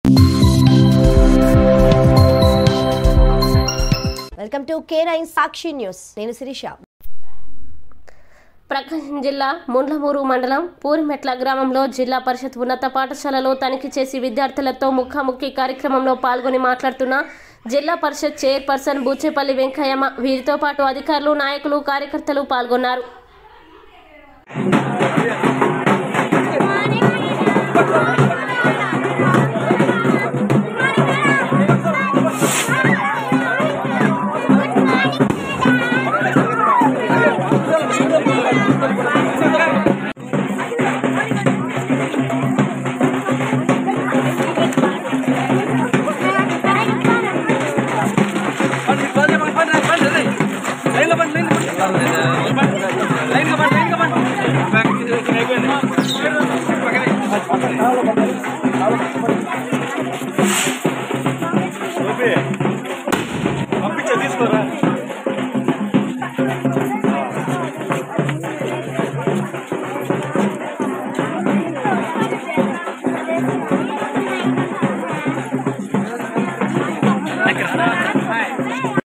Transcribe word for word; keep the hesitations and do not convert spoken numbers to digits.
Welcome to K nine Sakshi news. నేను శిరీష. ప్రకాశం జిల్లా ముండ్లమూరు మండలం పూరిమెట్ల గ్రామంలో జిల్లా పరిషత్ ఉన్నత పాఠశాలలో తనిఖీ చేసి విద్యార్థులతో ముఖాముఖి కార్యక్రమంలో పాల్గొని మాట్లాడుతున్న జిల్లా పరిషత్ చైర్పర్సన్ బూచేపల్లి వెంకయ్యమ్మ, వీరితో పాటు అధికారులు, నాయకులు, కార్యకర్తలు పాల్గొన్నారు.